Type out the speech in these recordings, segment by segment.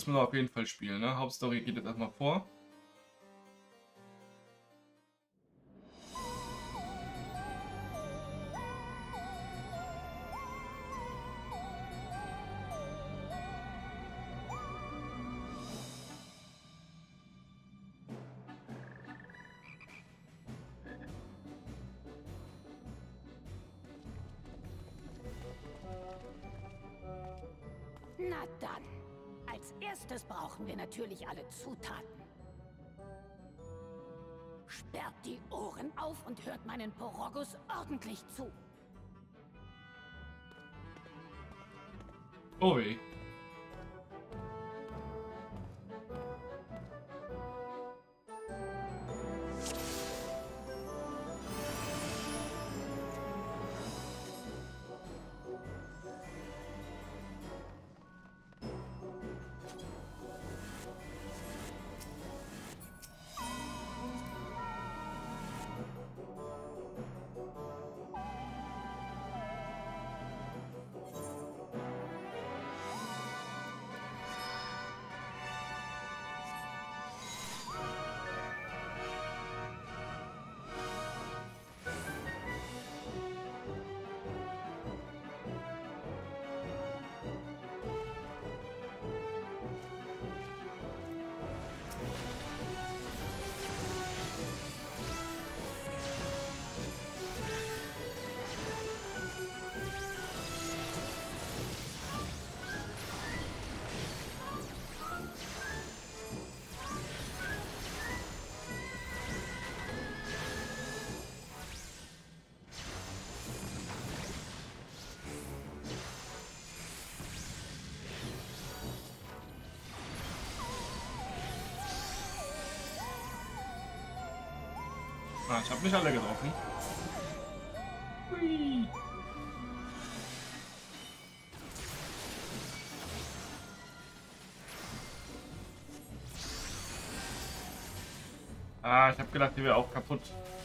müssen wir auf jeden Fall spielen, ne? Hauptstory geht jetzt erstmal vor. Na dann. Als erstes brauchen wir natürlich alle Zutaten. Sperrt die Ohren auf und hört meinen Porogus ordentlich zu. Oh weh. Ah, ich habe nicht alle getroffen. Hui. Ah, ich habe gedacht, die wäre auch kaputt.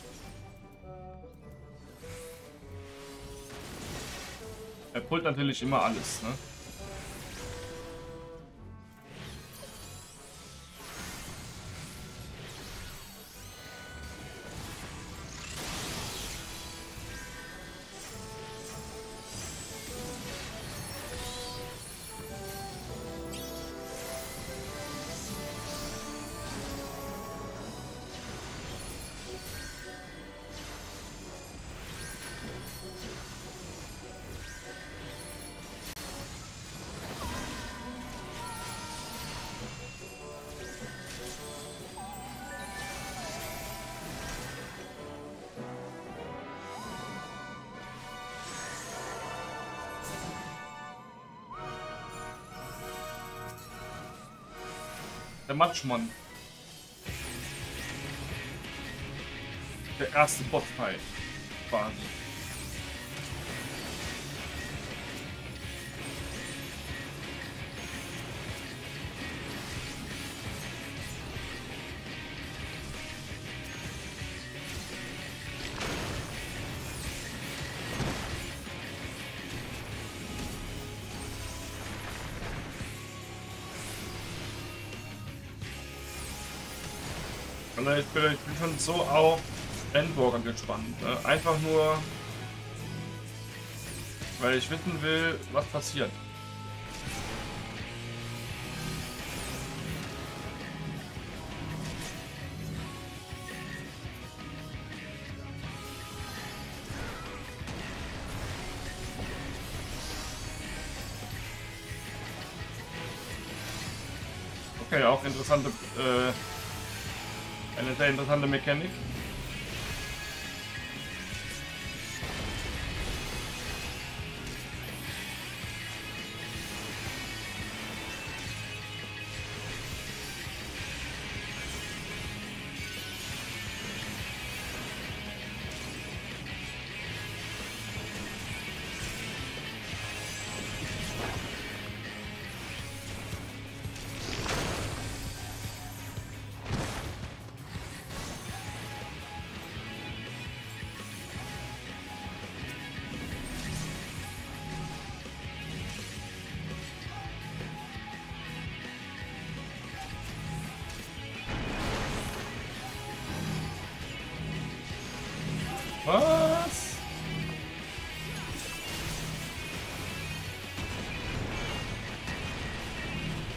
Er pullt natürlich immer alles, ne? Der Matschmann. Der erste Bossfight quasi. Ich bin schon so auf Endwalker gespannt. Ne? Einfach nur, weil ich wissen will, was passiert. Okay, auch interessante, eine sehr interessante Mechanik.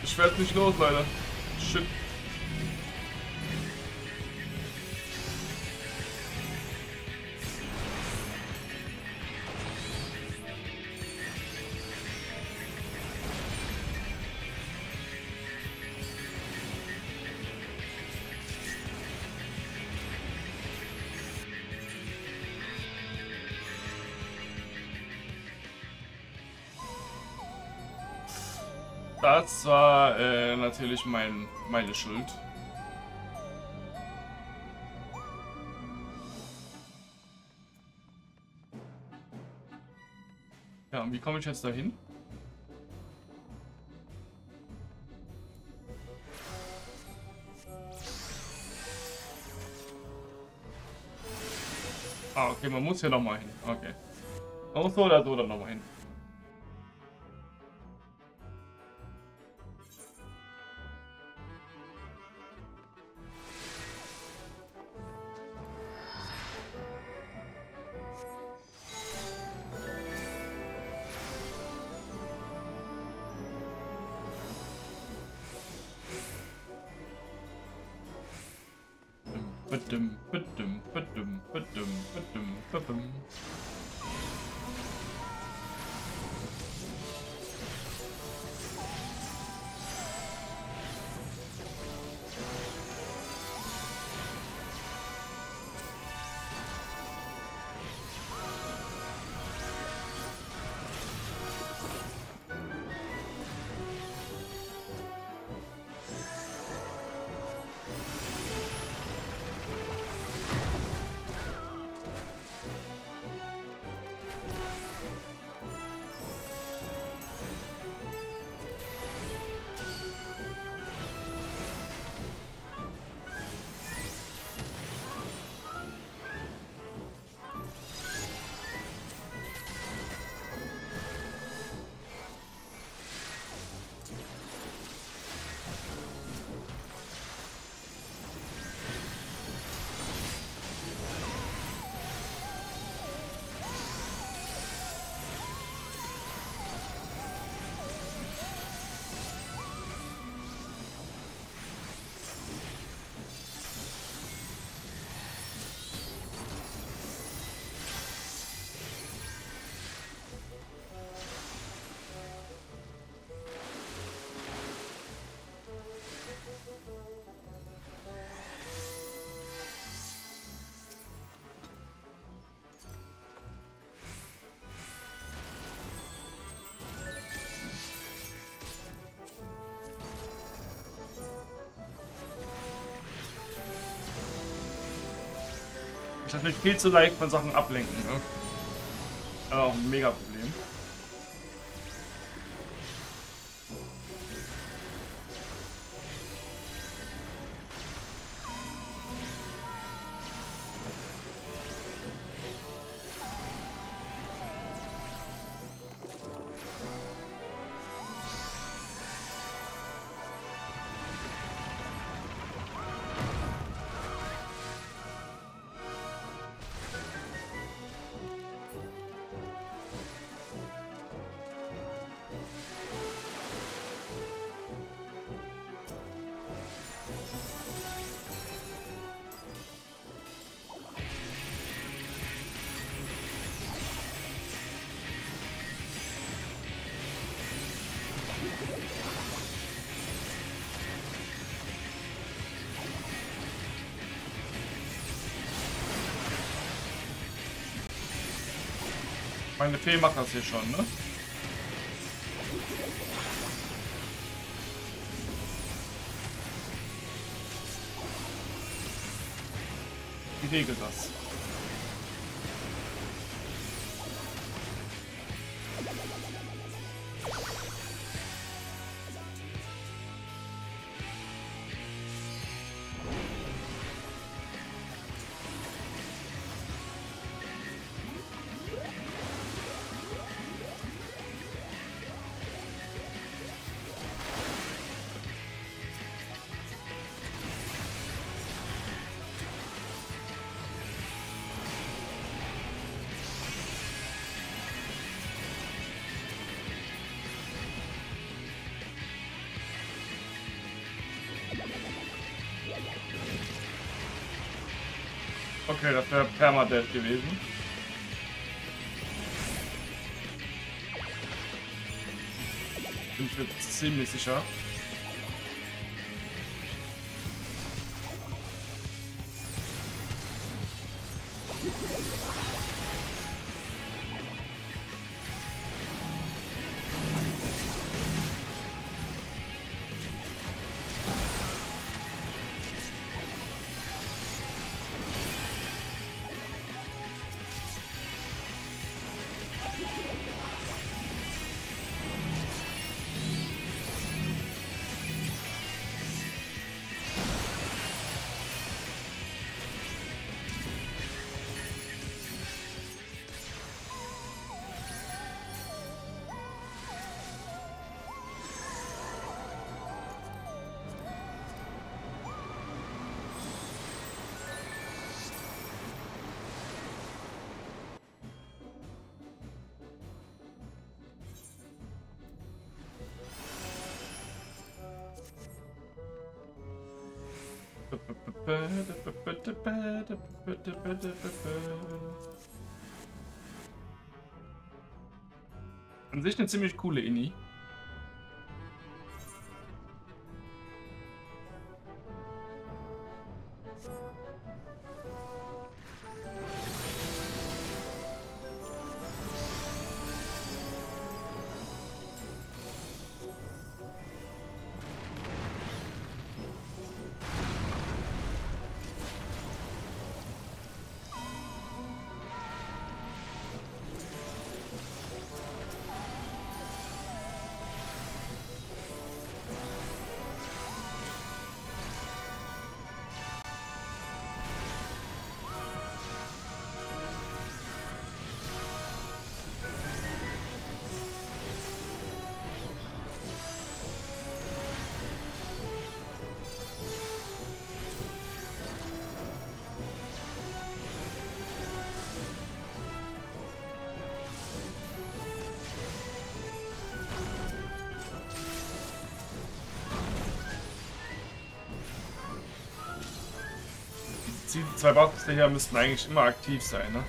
Ich werde nicht los, Leute. Shit. Das war natürlich meine Schuld. Ja, und wie komme ich jetzt dahin? Ah, okay, man muss hier nochmal hin. Okay. Auch so oder so dann nochmal hin. Badum, badum, badum, badum, badum, badum. Ich lasse mich viel zu leicht von Sachen ablenken. Ne? Aber auch ein mega Problem. Meine Fee macht das hier schon, ne? Die regelt das. Okay, das wäre Permadeath gewesen. Bin ich mir ziemlich sicher. An sich eine ziemlich coole Ini. Die zwei Boxen hier müssten eigentlich immer aktiv sein, ne?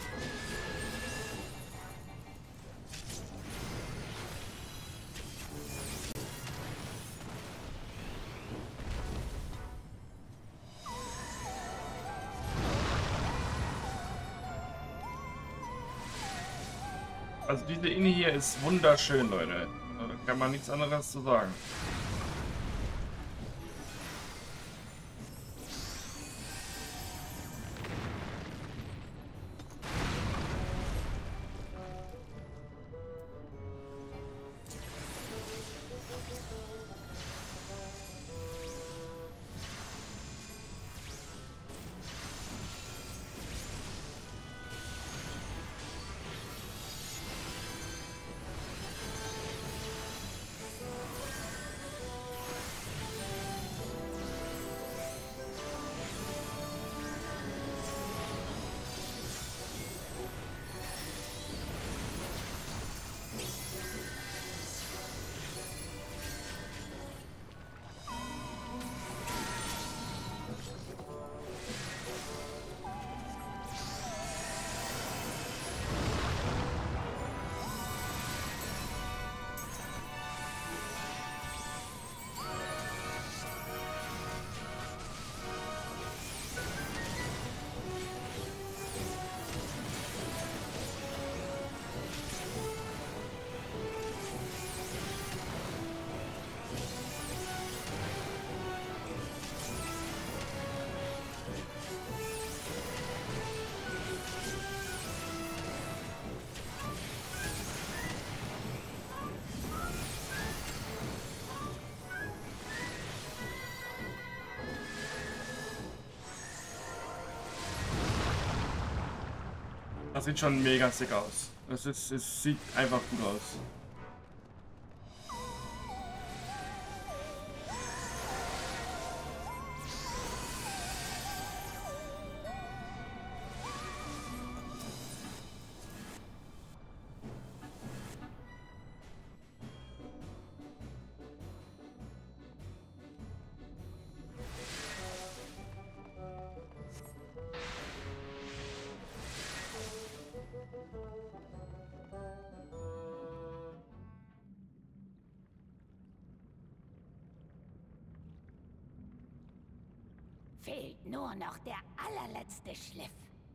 Also diese Inni hier ist wunderschön, Leute. Da kann man nichts anderes zu sagen. Das sieht schon mega sick aus. Es sieht einfach gut aus. Fehlt nur noch der allerletzte Schliff.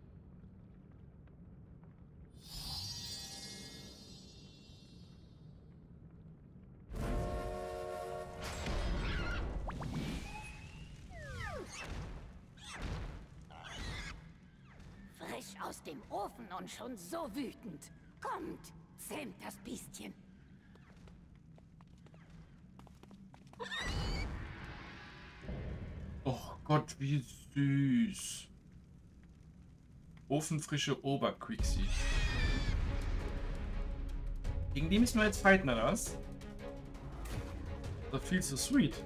Frisch aus dem Ofen und schon so wütend. Kommt, zähmt das Biestchen. Oh Gott, wie süß. Ofenfrische Oberquixi. Gegen die müssen wir jetzt fighten, oder was? Das ist viel zu sweet.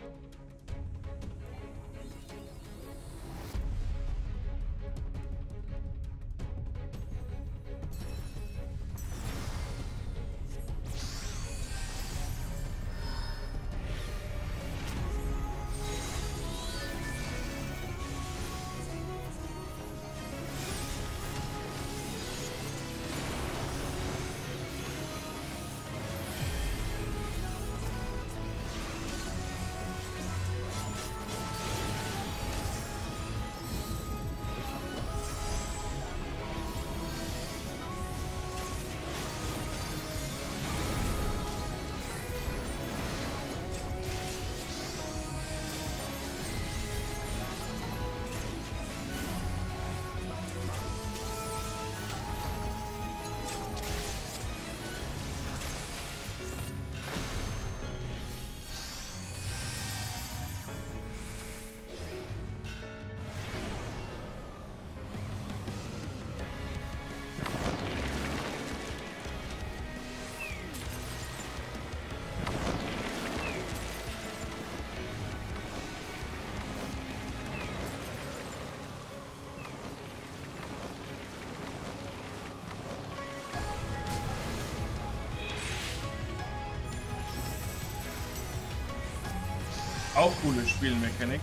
Auch coole Spielmechanik.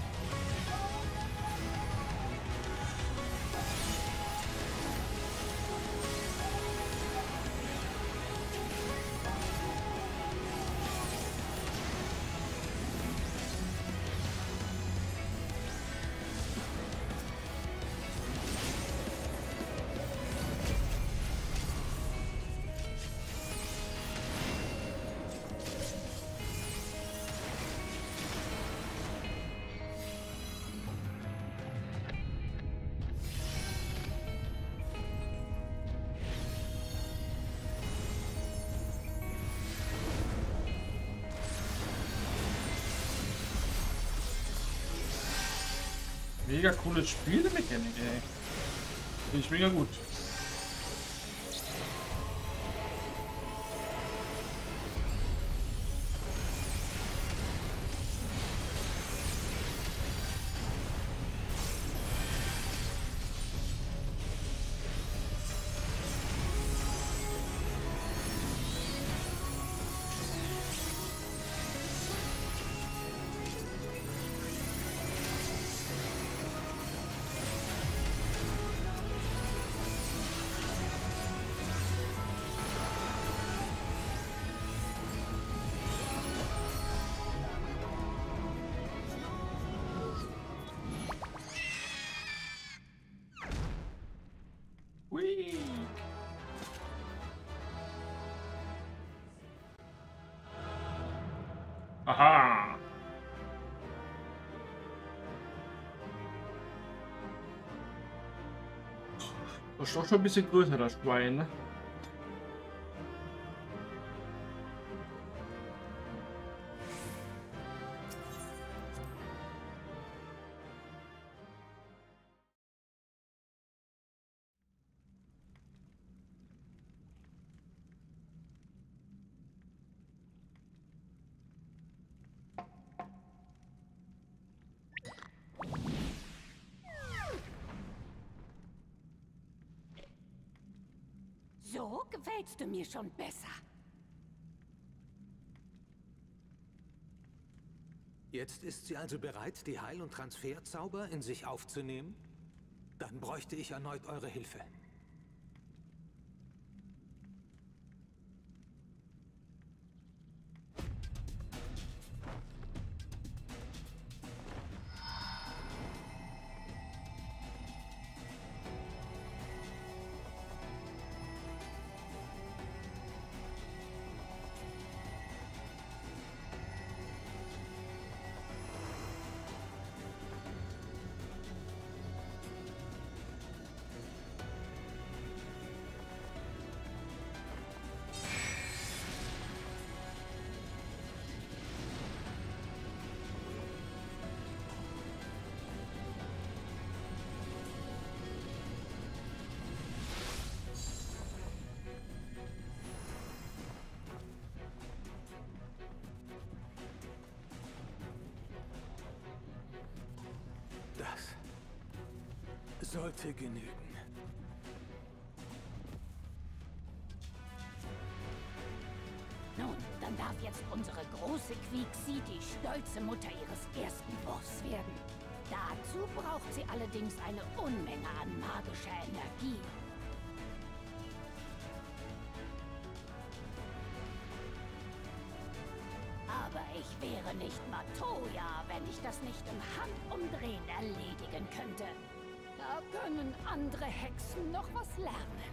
Mega cooles Spielmechanik, ey. Finde ich mega gut. Hui. Aha. Das ist doch schon ein bisschen größer, das Schwein, ne? So gefällst du mir schon besser. Jetzt ist sie also bereit, die Heil- und Transferzauber in sich aufzunehmen? Dann bräuchte ich erneut eure Hilfe. sollte genügen. Nun, dann darf jetzt unsere große Quixi die stolze Mutter ihres ersten Wurfs werden. Dazu braucht sie allerdings eine Unmenge an magischer Energie. Aber ich wäre nicht Matoja, wenn ich das nicht im Handumdrehen erledigen könnte. Da können andere Hexen noch was lernen.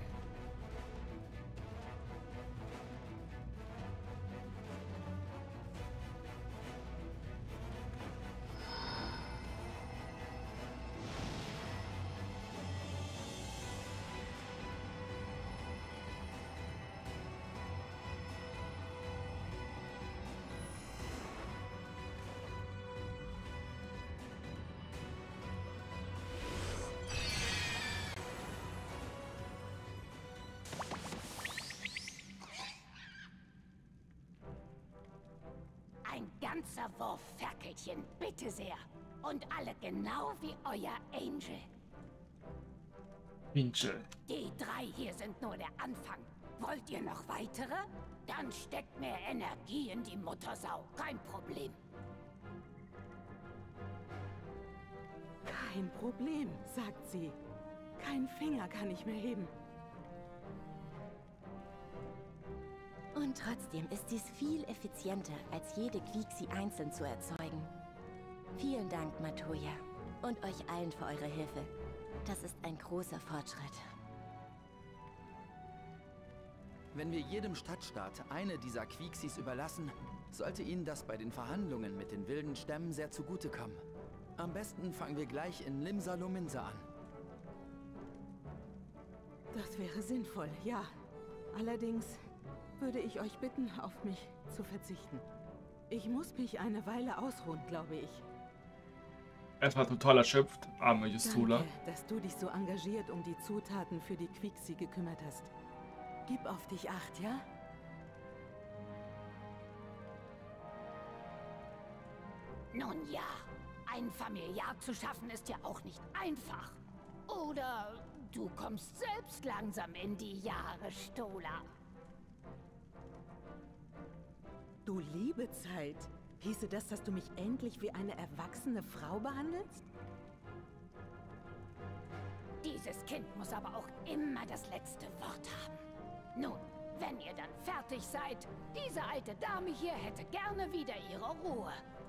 Ein ganzer Wurf Ferkelchen, bitte sehr. Und alle genau wie euer Angel. Angel. Die 3 hier sind nur der Anfang. Wollt ihr noch weitere? Dann steckt mehr Energie in die Muttersau. Kein Problem. Kein Problem, sagt sie. Kein Finger kann ich mehr heben. Und trotzdem ist dies viel effizienter, als jede Quixi einzeln zu erzeugen. Vielen Dank, Matoja. Und euch allen für eure Hilfe. Das ist ein großer Fortschritt. Wenn wir jedem Stadtstaat eine dieser Quixis überlassen, sollte ihnen das bei den Verhandlungen mit den wilden Stämmen sehr zugutekommen. Am besten fangen wir gleich in Limsa-Lominsa an. Das wäre sinnvoll, ja. Allerdings würde ich euch bitten, auf mich zu verzichten. Ich muss mich eine Weile ausruhen, glaube ich. Erstmal total erschöpft, arme Justula. Danke, dass du dich so engagiert um die Zutaten für die Quixi gekümmert hast. Gib auf dich Acht, ja? Nun ja, ein Familiar zu schaffen ist ja auch nicht einfach. Oder du kommst selbst langsam in die Jahre, Stola. Du liebe Zeit. Hieße das, dass du mich endlich wie eine erwachsene Frau behandelst? Dieses Kind muss aber auch immer das letzte Wort haben. Nun, wenn ihr dann fertig seid, diese alte Dame hier hätte gerne wieder ihre Ruhe.